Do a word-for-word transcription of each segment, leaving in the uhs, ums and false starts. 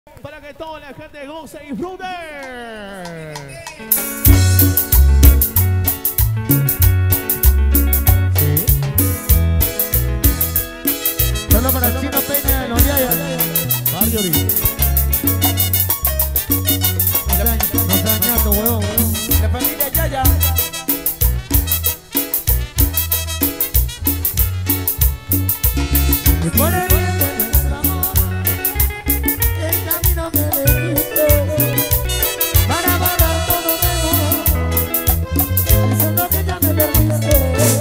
Para que toda la gente goce y disfrute. Sí. Solo para Chino Peña de los Yayas. Marjorie. No está dañando, huevón. La familia Yaya. Y por el bien de nuestro amor, el camino que elegiste para borrar todo temor, diciendo que ya me perdiste.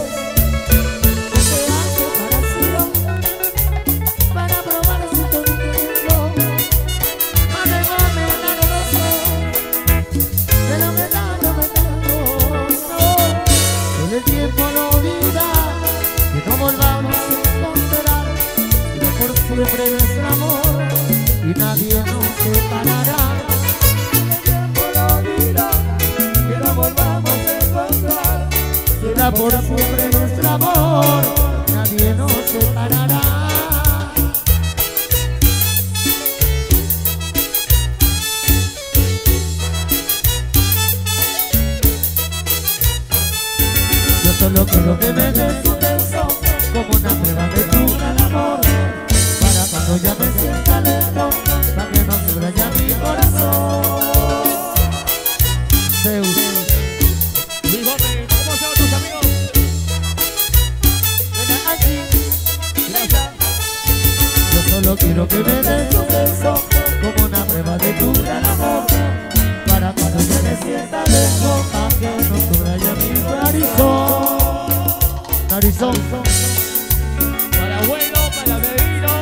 Te hace separación para probar si te entiendo. Más luego me da la razón de lo que está prometiendo. No, con el tiempo lo olvida, que no volvamos a encontrar. Por siempre nuestro amor y nadie nos separará. El tiempo lo dirá, que no volvamos a encontrar. Será por siempre nuestro amor, nadie nos separará. Yo solo quiero que me des un beso como una prueba de tu gran amor. Cuando ya me sienta lejos, para que no se vaya mi corazón. Zeus. Luis Gómez, ¿cómo se llaman tus amigos? Ven aquí, Leila. Yo solo quiero que me des un beso como una prueba de tu gran amor. Para cuando ya me sienta lejos, para que no se vaya mi narizón. Narizón. Para abuelo, para Medino.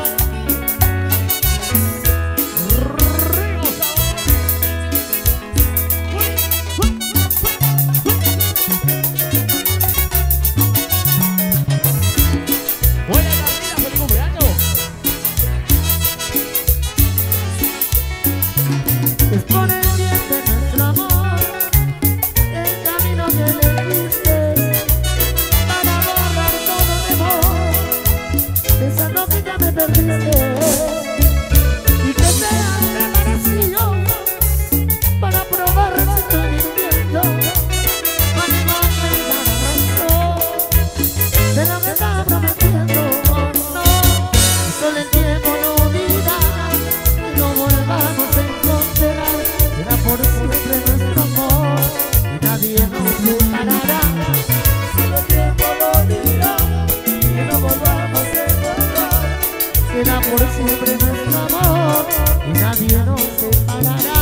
Es por el bien de nuestro amor, el camino que elegiste para borrar todo temor, pensando que ya me perdiste y que sea preparación para probar si estoy mintiendo. Ánimo, me da la razón de lo que estaba prometiendo. No, solo el tiempo lo olvida, no volvamos a encontrar. Será por siempre nuestro amor y nadie nos separará. Solo el tiempo lo dirá, que no volvamos a encontrar. Será por siempre nuestro amor y nadie nos separará.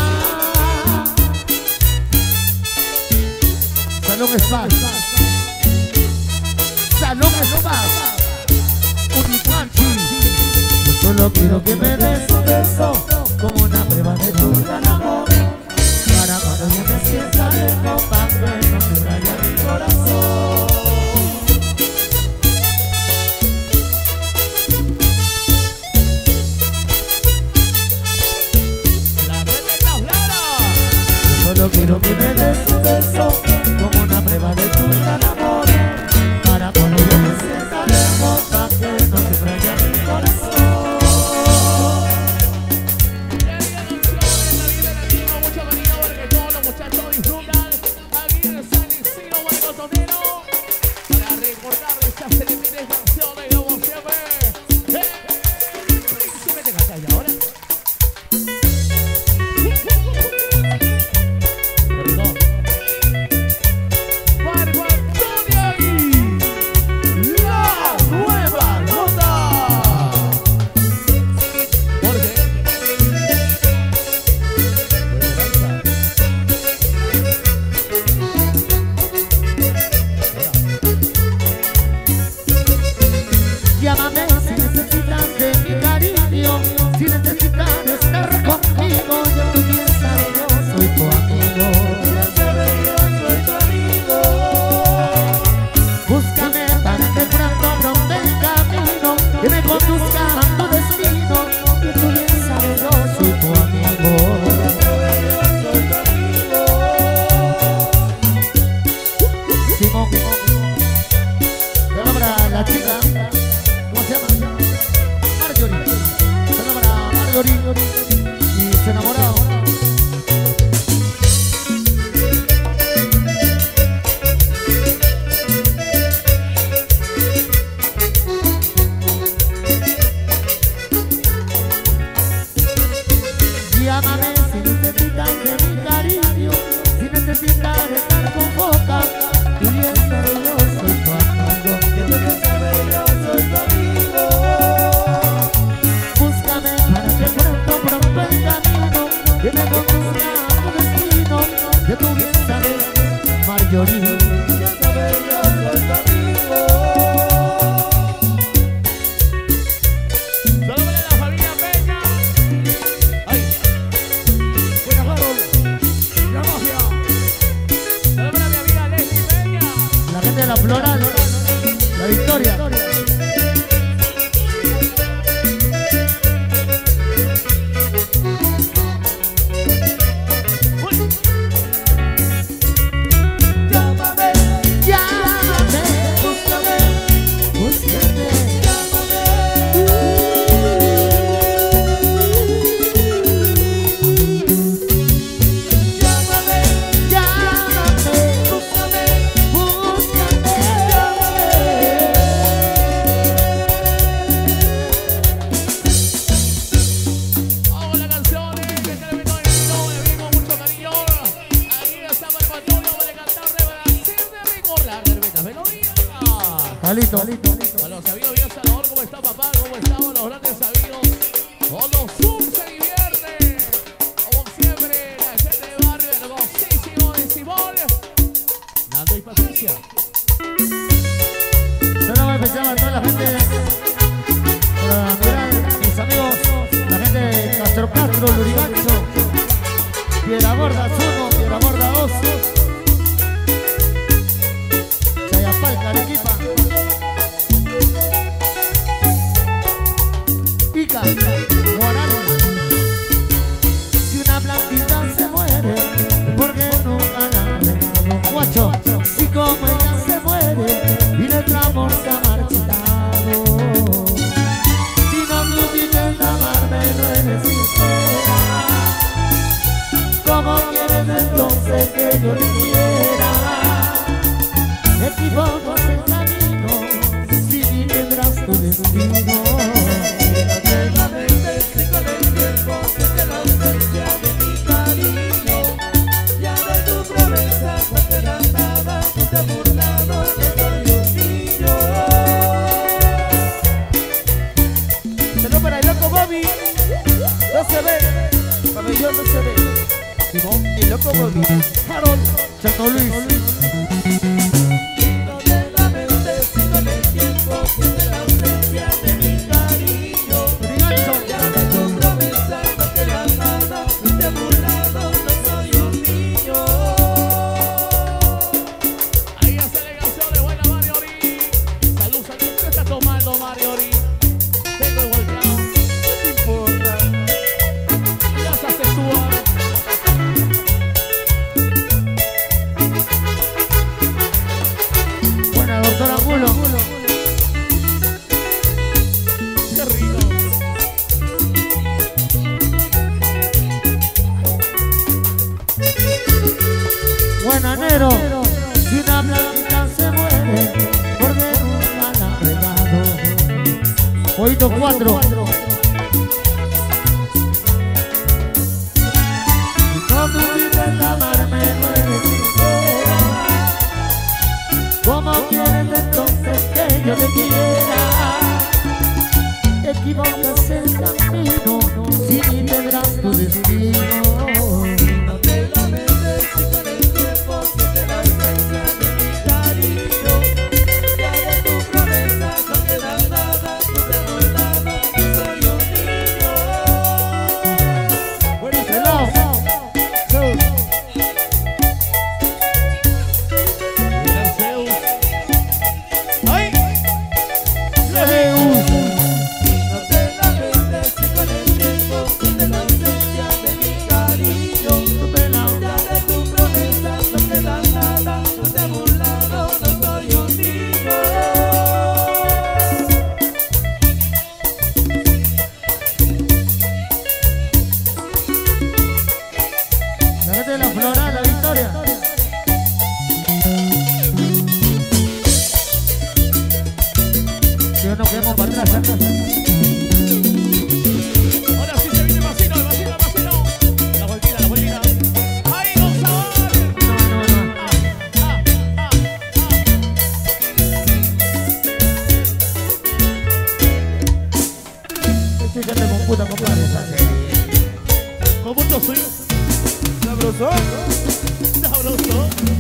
Salón Spa, Salón Spa, Unicanchi. Yo solo quiero que me des un beso como una prueba de tu gran amor. Para cuando yo me sienta lejos, para que no se vaya mi corazón. La red de Claulara. Yo solo quiero que me des un beso como una prueba de tu gran amor. Para cuando yo me sienta lejos, para que no se vaya mi corazón. Mucho cariño porque todos los muchachos disfrutan aquí en San Isidro Guaycotonero para recordar estas célebres canciones como siempre. ¡Eh! Príncipe te cantas y ahora. Perdón. Llámame si necesitas de mi cariño, si necesitas estar con boca. Tú bien sabes, yo soy tu amigo. Y tú bien sabes, yo soy tu amigo. Búscame para que pronto, pronto el camino que me conduzca a tu destino. Que tú bien sabes, Marjorie. Ya sabes, yo soy tu amigo. Salúdale a la familia Peña. Ay. Buena Harold. La mafia. Salúdale a mi amiga Leslie Peña. La gente de la Floral, la Victoria. Llámame, Llámame, búscame, búscame. llámame. Llámame, Llámame, búscame, búscame. Vamos con la canción de que se le vino de vino, le vino con mucho cariño. Aquí está Marco Antonio, vamos a cantar de Brasil de recordar de repente melodía. Jalito, jalito, A los amigos bien Salvador, ¿cómo está papá? ¿Cómo estamos los grandes amigos? Todo Zoom se divierte. Como siempre, la gente de barrio, hermosísimo de Simón. Nando y Patricia. Saludos especial a toda la gente, para mirar mis amigos, la gente de Castro Castro, Lurigancho, Piedra Gorda uno, Piedra Gorda dos, Chayapalca, Arequipa, Ica, Guarani. Si una plantita se muere, ¿por qué nunca la regamos? Guacho, si como ella se muere y nuestro amor se ha marchitado. Si no supiste amarme, no eres sincera. ¿Cómo quieres entonces que yo te quiera? Equivocas el camino, si ni tendrás tu destino. Quédate en la mente si con el tiempo siente la ausencia de mi cariño. Ya de tu promesa no queda nada, tú te has burlado, no soy un niño. Saludos para el loco Bobby, no se ve, pabellón no se ve. Simón, el loco Bobby, Harold, Chato Luis. Quédate en la mente si con el tiempo siente la ausencia de mi cariño. Lurigancho, Ya de tu promesa no queda nada, tú te has burlado, no soy un niño. Ahí hace la canción de buena Mario Ori. Salud, salud. ¿Qué está tomando Mario Ori? Tengo el volcán. ¿Qué te importa? Ya se acentúa. buena doctora Angulo. Qué rico. Buena Nero, si una plantita se muere, porque nunca la ha regado. Oído cuatro. Si no tuviste amarme, no eres sincera. ¿Cómo quieres entonces que yo te quiera? Equivocas el camino, si ni tendrás tu destino. Quédate en la mente si con el tiempo siente la ausencia de mi cariño. Ya de tu promesa no queda nada, tú te has burlado, no soy un niño. Buenísimo. Mira el Zeus. ¡Ay! Zeus. Quédate en la mente si con el tiempo siente la ausencia de mi cariño. Ya de tu promesa no queda nada, tú te has burlado, no soy un niño. La gente de la Floral, la Victoria. Si no nos quedamos para atrás. Ahora sí se viene el vacino, el vacino, el vacino. gusta, compadre, esa serie. Con mucho swing. Sabroso. Sabroso.